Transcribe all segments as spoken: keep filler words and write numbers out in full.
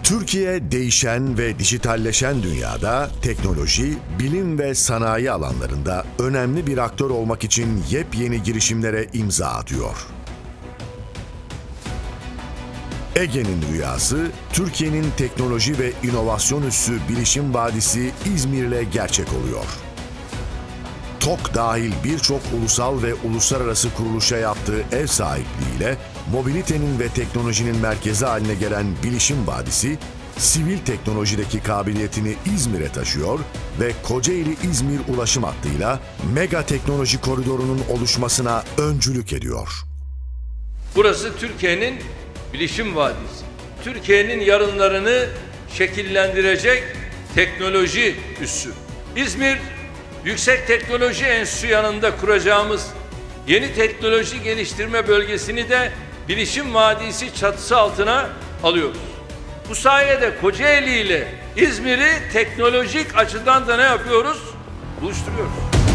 Türkiye değişen ve dijitalleşen dünyada teknoloji, bilim ve sanayi alanlarında önemli bir aktör olmak için yepyeni girişimlere imza atıyor. Ege'nin rüyası, Türkiye'nin teknoloji ve inovasyon üssü bilişim vadisi İzmir'le gerçek oluyor. TOK dahil birçok ulusal ve uluslararası kuruluşa yaptığı ev sahipliğiyle mobilitenin ve teknolojinin merkezi haline gelen Bilişim Vadisi, sivil teknolojideki kabiliyetini İzmir'e taşıyor ve Kocaeli-İzmir ulaşım hattıyla mega teknoloji koridorunun oluşmasına öncülük ediyor. Burası Türkiye'nin Bilişim Vadisi. Türkiye'nin yarınlarını şekillendirecek teknoloji üssü. İzmir, Yüksek Teknoloji Enstitüsü yanında kuracağımız yeni teknoloji geliştirme bölgesini de Bilişim Vadisi çatısı altına alıyoruz. Bu sayede Kocaeli ile İzmir'i teknolojik açıdan da ne yapıyoruz? Buluşturuyoruz.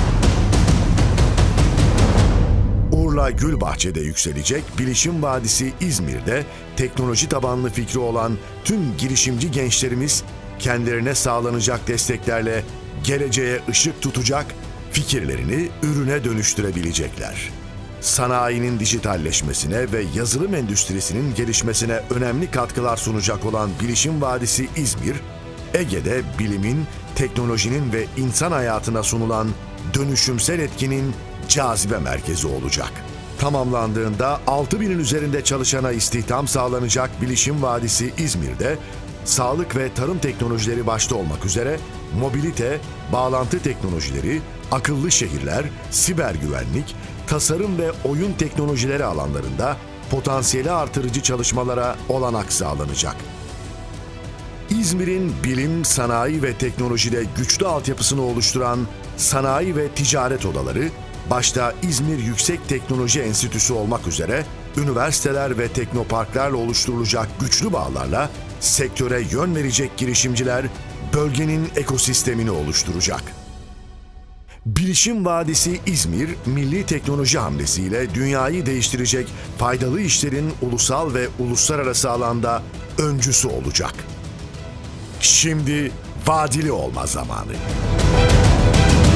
Urla Gülbahçe'de yükselecek Bilişim Vadisi İzmir'de teknoloji tabanlı fikri olan tüm girişimci gençlerimiz kendilerine sağlanacak desteklerle geleceğe ışık tutacak, fikirlerini ürüne dönüştürebilecekler. Sanayinin dijitalleşmesine ve yazılım endüstrisinin gelişmesine önemli katkılar sunacak olan Bilişim Vadisi İzmir, Ege'de bilimin, teknolojinin ve insan hayatına sunulan dönüşümsel etkinin cazibe merkezi olacak. Tamamlandığında altı binin üzerinde çalışana istihdam sağlanacak Bilişim Vadisi İzmir'de, sağlık ve tarım teknolojileri başta olmak üzere mobilite, bağlantı teknolojileri, akıllı şehirler, siber güvenlik, tasarım ve oyun teknolojileri alanlarında potansiyeli artırıcı çalışmalara olanak sağlanacak. İzmir'in bilim, sanayi ve teknolojide güçlü altyapısını oluşturan sanayi ve ticaret odaları, başta İzmir Yüksek Teknoloji Enstitüsü olmak üzere üniversiteler ve teknoparklarla oluşturulacak güçlü bağlarla sektöre yön verecek girişimciler bölgenin ekosistemini oluşturacak. Bilişim Vadisi İzmir, milli teknoloji hamlesiyle dünyayı değiştirecek faydalı işlerin ulusal ve uluslararası alanda öncüsü olacak. Şimdi vadili olma zamanı.